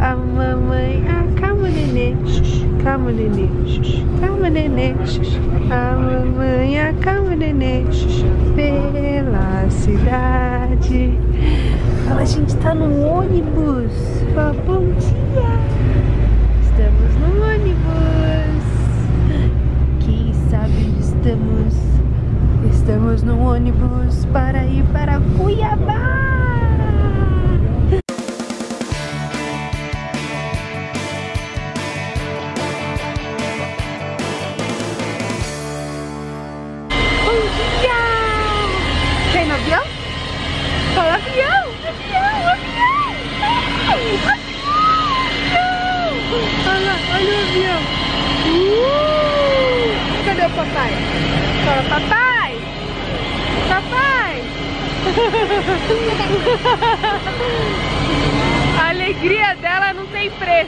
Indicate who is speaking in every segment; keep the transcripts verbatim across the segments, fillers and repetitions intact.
Speaker 1: a mamãe. Ah, calma, nenê. Calma, nenê. Calma, nenê. A mamãe, ah, calma, nenê. Pela cidade. Fala, a gente tá no ônibus. Fala, bom dia. Estamos no ônibus. Quem sabe estamos... Estamos no ônibus para ir para Cuiabá. Bom dia! Quer ir no avião? Fala avião! Avião! Avião! Avião! Olha, olha o avião! Uh! Cadê o papai? Fala, papai! Papai! A alegria dela não tem preço.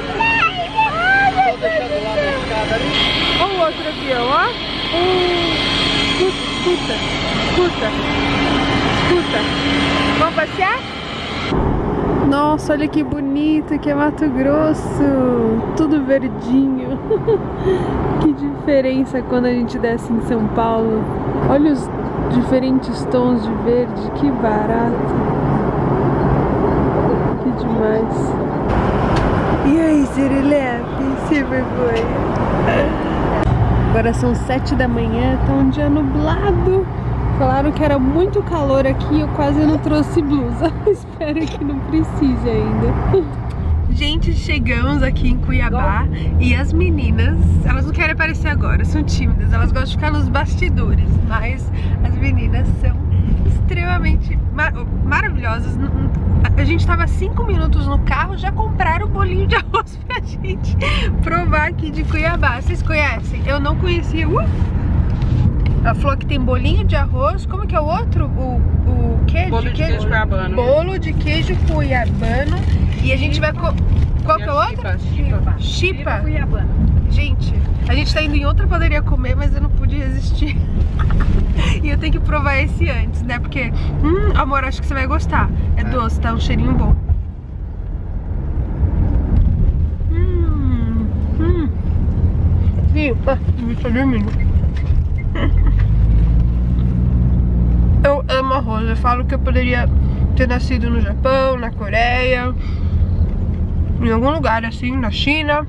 Speaker 1: Olha o outro avião, ó. Uh, escuta, escuta, escuta. Vamos passear? Nossa, olha que bonito que é Mato Grosso. Tudo verdinho. Que diferença quando a gente desce em São Paulo. Olha os diferentes tons de verde, que barato. Que demais. E aí, Serelepe, sem vergonha. Agora são sete da manhã, tá um dia nublado. Falaram que era muito calor aqui, eu quase não trouxe blusa. Espero que não precise ainda. Gente, chegamos aqui em Cuiabá e as meninas, elas não querem aparecer agora, são tímidas, elas gostam de ficar nos bastidores, mas as meninas são extremamente mar maravilhosas. A gente tava cinco minutos no carro, já compraram o bolinho de arroz pra gente provar aqui de Cuiabá. Vocês conhecem? Eu não conhecia. Uh! Ela falou que tem bolinho de arroz, como que é o outro? O, o quê?
Speaker 2: Bolo de, de queijo, queijo cuiabano.
Speaker 1: Bolo de queijo cuiabano. E a gente vai... Co Qual que é o outro?
Speaker 2: Chipa.
Speaker 1: Chipa.
Speaker 2: Cuiabano.
Speaker 1: Gente, a gente tá indo em outra padaria comer, mas eu não pude resistir. E eu tenho que provar esse antes, né? Porque, hum, amor, acho que você vai gostar. É, é. doce, tá? Um cheirinho bom. Hum, hum. Ih, ah, eu tô dormindo. Eu amo arroz, eu falo que eu poderia ter nascido no Japão, na Coreia, em algum lugar assim, na China.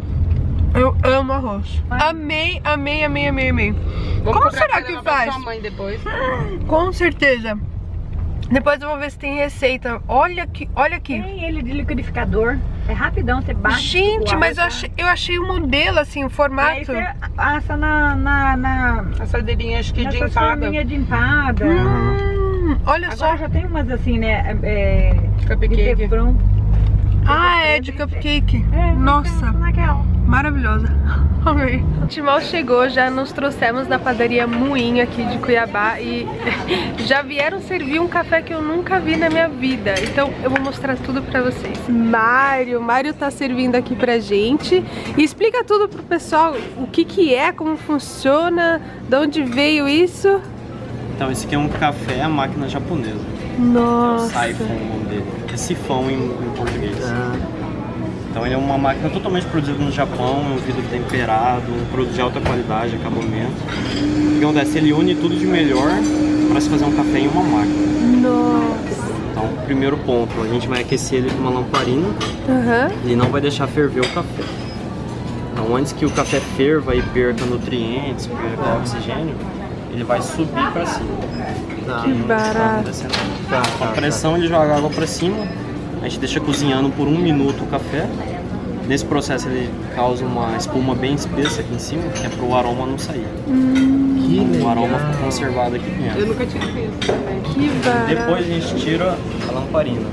Speaker 1: Eu amo arroz. Amei, amei, amei, amei, amei.
Speaker 2: Vamos
Speaker 1: Como será que faz?
Speaker 2: Sua mãe depois.
Speaker 1: Com certeza. Depois eu vou ver se tem receita. Olha aqui, olha aqui.
Speaker 3: Tem ele de liquidificador. É rapidão, você bate.
Speaker 1: Gente, mas eu achei, eu achei o modelo assim, o formato.
Speaker 3: Aí você assa na... na, na
Speaker 2: assadeirinha, acho que de empada.
Speaker 3: de empada.
Speaker 1: Hum, olha
Speaker 3: Agora
Speaker 1: só.
Speaker 3: já tem umas assim, né? É,
Speaker 2: cupcake.
Speaker 3: De teflon.
Speaker 1: Ah, é de cupcake.
Speaker 3: É,
Speaker 1: nossa,
Speaker 3: naquela.
Speaker 1: maravilhosa. Amei. O Timão chegou, já nos trouxemos na padaria Moinho aqui de Cuiabá e já vieram servir um café que eu nunca vi na minha vida. Então eu vou mostrar tudo pra vocês. Mário, Mário tá servindo aqui pra gente e explica tudo pro pessoal o que que é, como funciona, de onde veio isso.
Speaker 4: Então esse aqui é um café à máquina japonesa.
Speaker 1: Nossa.
Speaker 4: É o Siphon, o nome dele. É sifão em, em português. Ah. Então ele é uma máquina totalmente produzida no Japão, é um vidro temperado, um produto de alta qualidade, acabamento. O que acontece? Ele une tudo de melhor para se fazer um café em uma máquina.
Speaker 1: Nossa.
Speaker 4: Então, primeiro ponto, a gente vai aquecer ele com uma lamparina.
Speaker 1: Uhum.
Speaker 4: Ele não vai deixar ferver o café. Então antes que o café ferva e perca nutrientes, perca oxigênio, ele vai subir para cima.
Speaker 1: Que barato.
Speaker 4: Tá, com a pressão ele joga água para cima. A gente deixa cozinhando por um minuto o café. Nesse processo ele causa uma espuma bem espessa aqui em cima, que é para o aroma não sair.
Speaker 1: Hum,
Speaker 4: então, o aroma fica conservado aqui dentro.
Speaker 2: Eu nunca tinha visto.
Speaker 1: Que barato.
Speaker 4: Depois a gente tira a lamparina.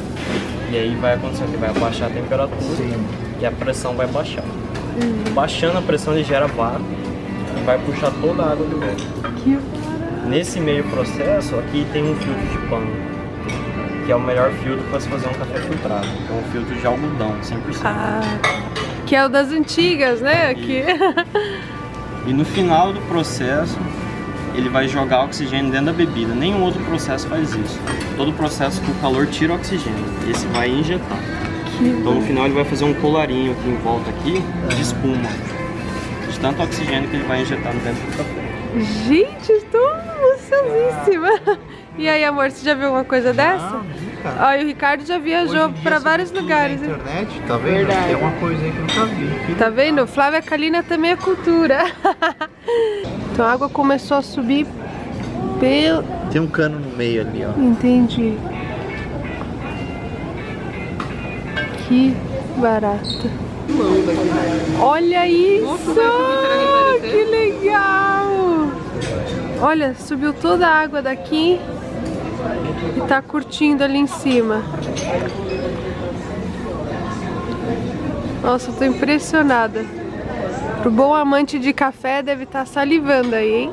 Speaker 4: E aí vai acontecer que vai abaixar a temperatura. Sim. E a pressão vai baixar. Hum. Baixando a pressão ele gera vácuo e vai puxar toda a água de volta.
Speaker 1: Que barato.
Speaker 4: Nesse meio processo aqui tem um filtro de pano, que é o melhor filtro para se fazer um café filtrado. É um filtro de algodão, cem por cento.
Speaker 1: Ah, que é o das antigas, né? Aqui.
Speaker 4: E no final do processo, ele vai jogar oxigênio dentro da bebida. Nenhum outro processo faz isso. Todo processo com calor tira oxigênio. Esse vai injetar. Então no final ele vai fazer um colarinho aqui em volta aqui de espuma. De tanto oxigênio que ele vai injetar dentro do café.
Speaker 1: Gente, estou emocionadíssima. E aí, amor, você já viu uma coisa dessa?
Speaker 5: Não, nunca.
Speaker 1: Ó, e o Ricardo já viajou para vários lugares.
Speaker 5: Na internet, tá vendo?
Speaker 2: Verdade.
Speaker 5: Tem uma coisa aí que eu nunca vi. Que
Speaker 1: Tá vendo? Flávia Kalina também é cultura. Então a água começou a subir pelo...
Speaker 5: Tem um cano no meio ali, ó.
Speaker 1: Entendi. Que barata. Olha isso! Que legal! Olha, subiu toda a água daqui e tá curtindo ali em cima. Nossa, eu tô impressionada. Pro bom amante de café deve estar salivando aí, hein?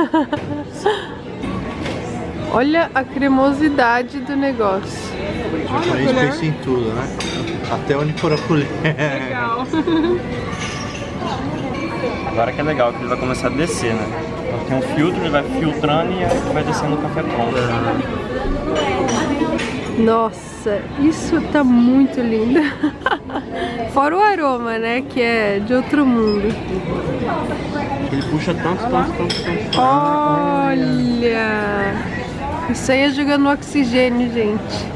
Speaker 1: Olha a cremosidade do negócio.
Speaker 5: O japonês pensa em tudo, né? Até onde for a colher.
Speaker 2: Legal.
Speaker 4: Agora que é legal, que ele vai começar a descer, né? Então tem um filtro, ele vai filtrando e aí vai descendo o café pronto.
Speaker 1: Nossa, isso tá muito lindo. Fora o aroma, né? Que é de outro mundo.
Speaker 4: Ele puxa tanto, tanto, tanto, tanto.
Speaker 1: Olha! Isso aí é jogando oxigênio, gente.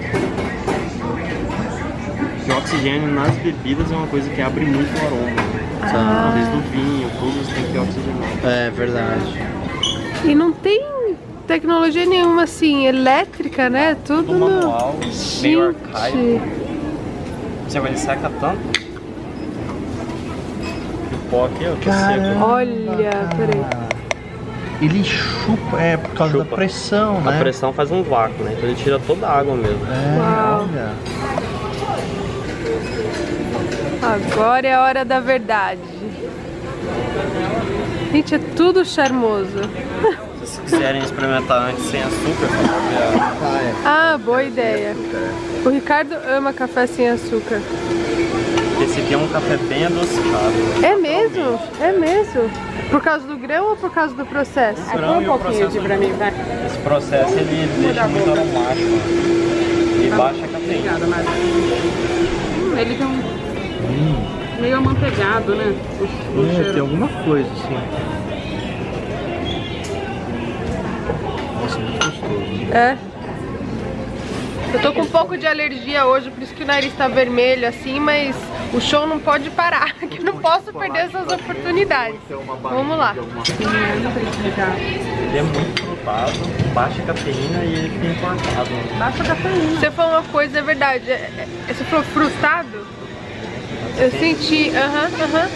Speaker 4: Porque o oxigênio nas bebidas é uma coisa que abre muito o aroma.
Speaker 1: Ah.
Speaker 4: Talvez do vinho, tudo você tem que ter oxigenado.
Speaker 5: É verdade.
Speaker 1: E não tem tecnologia nenhuma assim, elétrica, né? Tudo
Speaker 4: Tudo
Speaker 1: no...
Speaker 4: manual, meio
Speaker 1: Gente.
Speaker 4: arcaico. Você vai, ele seca tanto. O pó aqui, ó, tá seco.
Speaker 1: Olha, peraí.
Speaker 5: Ele chupa, é por causa
Speaker 4: Chupa.
Speaker 5: da pressão,
Speaker 4: A
Speaker 5: né?
Speaker 4: pressão faz um vácuo, né? Então ele tira toda a água mesmo.
Speaker 5: É,
Speaker 1: Uau.
Speaker 5: olha.
Speaker 1: Agora é a hora da verdade. Gente, é tudo charmoso.
Speaker 4: Se vocês quiserem experimentar antes sem açúcar, só pra ver.
Speaker 5: Ah, é.
Speaker 1: Ah, boa ideia. O Ricardo ama café sem açúcar.
Speaker 4: Esse aqui é um café bem adocicado.
Speaker 1: É mesmo? É mesmo? Por causa do grão ou por causa do processo?
Speaker 4: O grão
Speaker 2: Um
Speaker 4: e o
Speaker 2: pouquinho
Speaker 4: processo
Speaker 2: de pra mim, vai.
Speaker 4: Esse processo ele deixa muito aromático e baixa a cafeína.
Speaker 2: Obrigada, Mari. Hum, ele tem um meio amanteigado, né? O, o
Speaker 5: É,
Speaker 2: cheiro.
Speaker 5: tem alguma coisa assim. Nossa, muito gostoso.
Speaker 1: É. Eu tô com um pouco de alergia hoje, por isso que o nariz tá vermelho assim, mas o show não pode parar, que eu não posso perder essas oportunidades. Vamos lá.
Speaker 2: Não sei explicar.
Speaker 4: Ele é muito frutado, baixa cafeína e ele fica encorpado.
Speaker 2: Baixa cafeína.
Speaker 1: Você falou uma coisa, é verdade. é- é- Você falou frutado? Eu senti, aham, aham.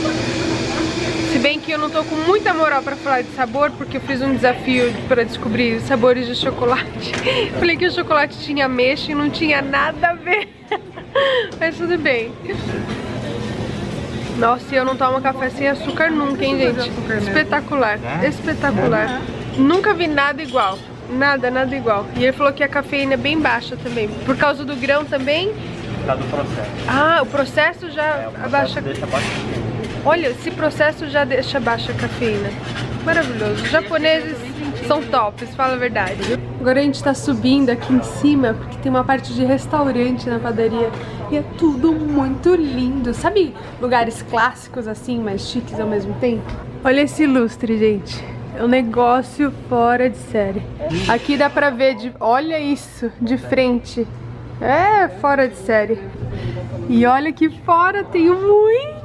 Speaker 1: Se bem que eu não tô com muita moral pra falar de sabor, porque eu fiz um desafio pra descobrir sabores de chocolate. Falei que o chocolate tinha ameixa e não tinha nada a ver. Mas tudo bem. Nossa, e eu não tomo café sem açúcar nunca, hein, gente? Espetacular, espetacular. Nunca vi nada igual. Nada, nada igual. E ele falou que a cafeína é bem baixa também. Por causa do grão também.
Speaker 4: Por causa do processo.
Speaker 1: Ah, o processo já
Speaker 4: É, o processo
Speaker 1: abaixa.
Speaker 4: deixa baixa cafeína.
Speaker 1: Olha, esse processo já deixa baixa a cafeína. Maravilhoso. Os japoneses são tops, fala a verdade. Agora a gente tá subindo aqui em cima, porque tem uma parte de restaurante na padaria. E é tudo muito lindo. Sabe lugares clássicos assim, mais chiques ao mesmo tempo? Olha esse lustre, gente. É um negócio fora de série. Aqui dá pra ver, de... olha isso, de frente. É fora de série. E olha que fora tem um moinho.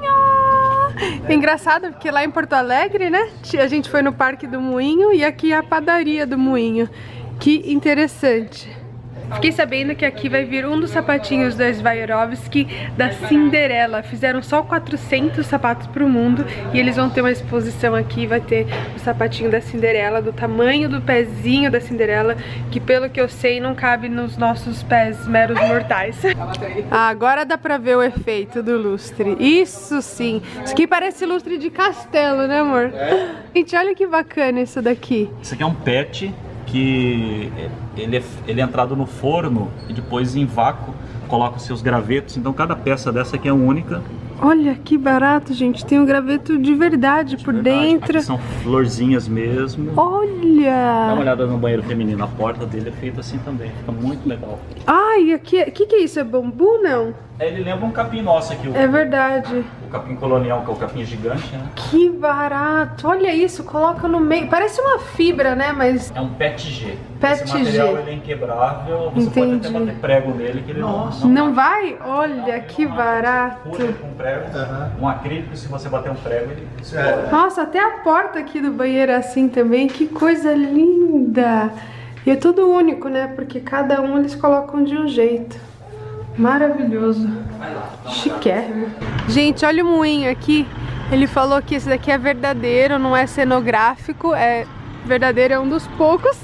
Speaker 1: É engraçado porque lá em Porto Alegre, né, a gente foi no Parque do Moinho e aqui é a padaria do Moinho. Que interessante. Fiquei sabendo que aqui vai vir um dos sapatinhos da Swarovski da Cinderela. Fizeram só quatrocentos sapatos pro mundo e eles vão ter uma exposição aqui. Vai ter o sapatinho da Cinderela, do tamanho do pezinho da Cinderela, que pelo que eu sei não cabe nos nossos pés meros mortais. Ah, agora dá pra ver o efeito do lustre. Isso sim. Isso aqui parece lustre de castelo, né, amor? É. Gente, olha que bacana isso daqui.
Speaker 6: Isso aqui é um pet que ele é, ele é entrado no forno e depois em vácuo coloca os seus gravetos. Então cada peça dessa aqui é única
Speaker 1: Olha que barato, gente. Tem um graveto de verdade de por verdade. dentro.
Speaker 6: Aqui são florzinhas mesmo.
Speaker 1: Olha!
Speaker 6: Dá uma olhada no banheiro feminino. A porta dele é feita assim também. Fica muito legal.
Speaker 1: Ai, aqui... O que, que é isso? É bambu, não?
Speaker 6: Ele lembra um capim nosso aqui. O,
Speaker 1: é verdade.
Speaker 6: O capim colonial, que é o capim gigante, né?
Speaker 1: Que barato. Olha isso. Coloca no meio. Parece uma fibra, né? Mas...
Speaker 6: É um P E T G.
Speaker 1: P E T G.
Speaker 6: Esse material ele é inquebrável. Você Entendi. pode até bater prego nele que ele Nossa. não...
Speaker 1: Não, não vai? Olha que barato.
Speaker 6: Fura com prego. Uhum. Um acrílico, se você bater um prego, ele explode.
Speaker 1: Nossa, até a porta aqui do banheiro é assim também. Que coisa linda. E é tudo único, né? Porque cada um eles colocam de um jeito. Maravilhoso. Chiquérrimo. Gente, olha o moinho aqui. Ele falou que esse daqui é verdadeiro, não é cenográfico. É verdadeiro, é um dos poucos.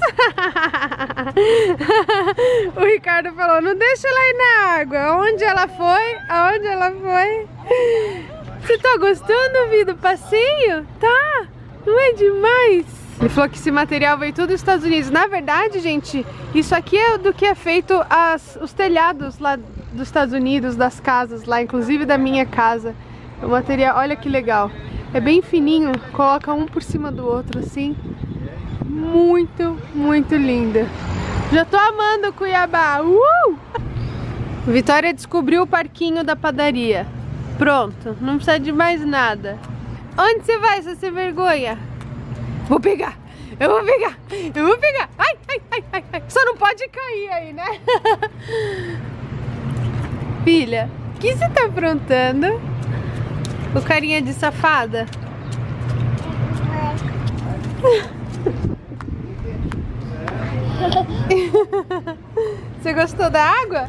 Speaker 1: O Ricardo falou, não deixa ela ir na água. Onde ela foi? Aonde ela foi? Você tá gostando, Vi, do passeio? Tá? Não é demais? Ele falou que esse material veio tudo dos Estados Unidos. Na verdade, gente, isso aqui é do que é feito as, os telhados lá dos Estados Unidos, das casas lá, inclusive da minha casa. O material, olha que legal. É bem fininho, coloca um por cima do outro assim. Muito, muito linda. Já tô amando Cuiabá. Uh! Vitória descobriu o parquinho da padaria. Pronto, não precisa de mais nada. Onde você vai, se você vergonha? Vou pegar, eu vou pegar, eu vou pegar. Ai, ai, ai, ai, ai. Só não pode cair aí, né? Filha, o que você tá aprontando? O carinha de safada? Você gostou da água?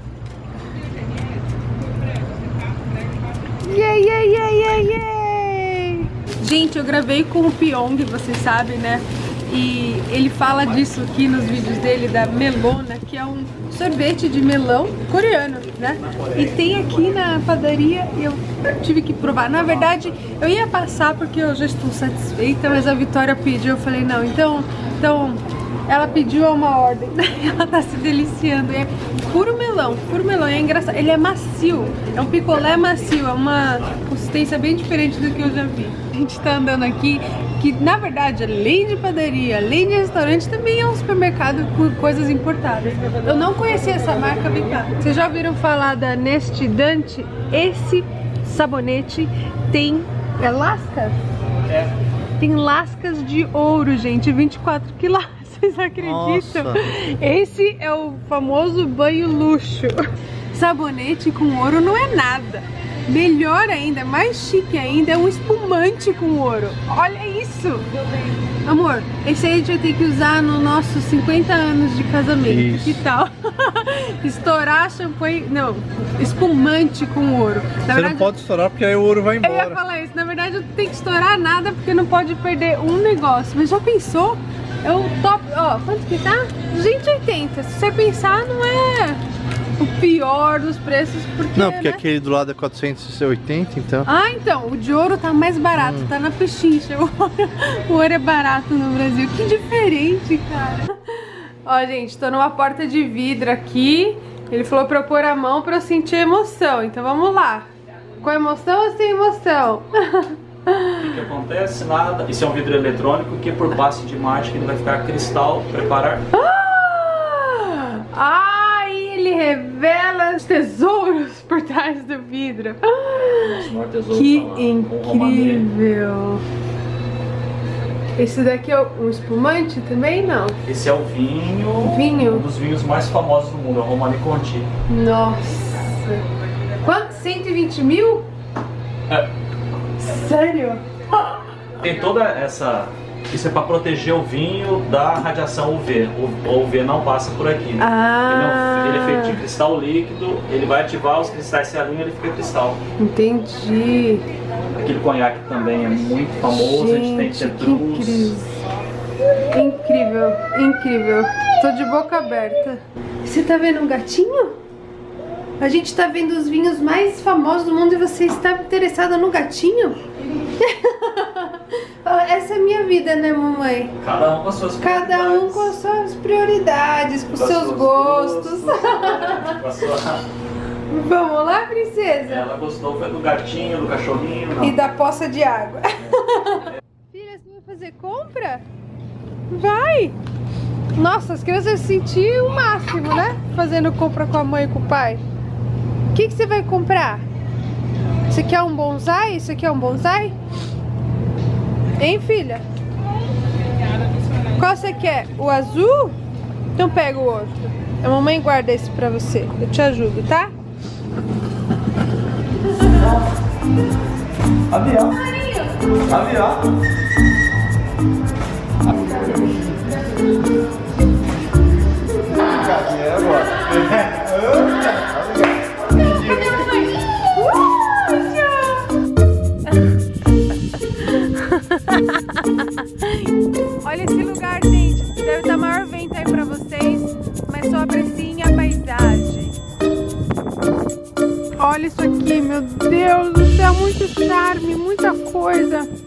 Speaker 1: Yeah, yeah, yeah, yeah, yeah. Gente, eu gravei com o Pyong, vocês sabem, né? E ele fala disso aqui nos vídeos dele, da melona, que é um sorvete de melão coreano, né? E tem aqui na padaria e eu tive que provar. Na verdade, eu ia passar porque eu já estou satisfeita, mas a Vitória pediu. Eu falei, não, então... então ela pediu uma ordem, ela tá se deliciando. É puro melão, puro melão. É engraçado, ele é macio, é um picolé macio, é uma consistência bem diferente do que eu já vi. A gente tá andando aqui, que na verdade, além de padaria, além de restaurante, também é um supermercado com coisas importadas. Eu não conhecia essa marca, vem cá. Vocês já ouviram falar da Neste Dante? Esse sabonete tem é lascas? É. Tem lascas de ouro, gente, vinte e quatro quilates. Vocês acreditam? Nossa. Esse é o famoso banho luxo. Sabonete com ouro não é nada. Melhor ainda, mais chique ainda, é um espumante com ouro. Olha isso! Amor, esse aí a gente vai ter que usar nos nossos cinquenta anos de casamento. Isso. Que tal? Estourar champanhe... Não, espumante com ouro. Na
Speaker 5: Você
Speaker 1: verdade,
Speaker 5: não pode estourar porque aí o ouro vai embora.
Speaker 1: Eu ia falar isso. Na verdade, não tem que estourar nada porque não pode perder um negócio. Mas já pensou? É o top... Ó, quanto que tá? duzentos e oitenta. Se você pensar, não é o pior dos preços, porque...
Speaker 5: Não, porque
Speaker 1: né?
Speaker 5: aquele do lado é quatrocentos e oitenta, então...
Speaker 1: Ah, então, o de ouro tá mais barato, hum. tá na pechincha. O ouro é barato no Brasil. Que diferente, cara. Ó, gente, tô numa porta de vidro aqui. Ele falou pra eu pôr a mão pra eu sentir emoção. Então vamos lá. Com emoção ou sem emoção?
Speaker 6: O que, que acontece? Nada. Isso é um vidro eletrônico que por passe de mágica ele vai ficar cristal. Preparar.
Speaker 1: Ah! Ai, ele revela os tesouros por trás do vidro.
Speaker 6: Tesouro
Speaker 1: que
Speaker 6: lá,
Speaker 1: incrível! Esse daqui é um espumante também? Não.
Speaker 6: Esse é o vinho,
Speaker 1: vinho,
Speaker 6: um dos vinhos mais famosos do mundo, é o Romanée Conti.
Speaker 1: Nossa! Quanto? cento e vinte mil?
Speaker 6: É. Sério? Tem toda essa... Isso é para proteger o vinho da radiação U V. O U V não passa por aqui.
Speaker 1: Ah.
Speaker 6: Ele, é, ele é feito de cristal líquido, ele vai ativar, os cristais se alinham e ele fica cristal.
Speaker 1: Entendi.
Speaker 6: Aquele conhaque também é muito famoso, gente, a gente tem que ter
Speaker 1: incrível. Incrível, incrível. Tô de boca aberta. Você tá vendo um gatinho? A gente tá vendo os vinhos mais famosos do mundo e você está interessada no gatinho? Essa é a minha vida, né, mamãe?
Speaker 6: Cada um com as suas prioridades.
Speaker 1: Cada um com as suas prioridades, com os seus gostos.
Speaker 6: gostos com, a sua,
Speaker 1: Vamos lá, princesa?
Speaker 6: Ela gostou, foi do gatinho, do cachorrinho. Não.
Speaker 1: E da poça de água. Filha, você vai fazer compra? Vai! Nossa, as crianças se sentiram o máximo, né? Fazendo compra com a mãe e com o pai. O que, que você vai comprar? Você quer um bonsai? Isso aqui é um bonsai? Hein, filha? Qual você quer? O azul? Então pega o outro. A mamãe guarda esse pra você. Eu te ajudo, tá?
Speaker 5: Avião. Avião. Cadê agora?
Speaker 1: Olha esse lugar, gente. Deve estar maior vento aí pra vocês, mas só apreciem a paisagem. Olha isso aqui, meu Deus do céu, muito charme, muita coisa.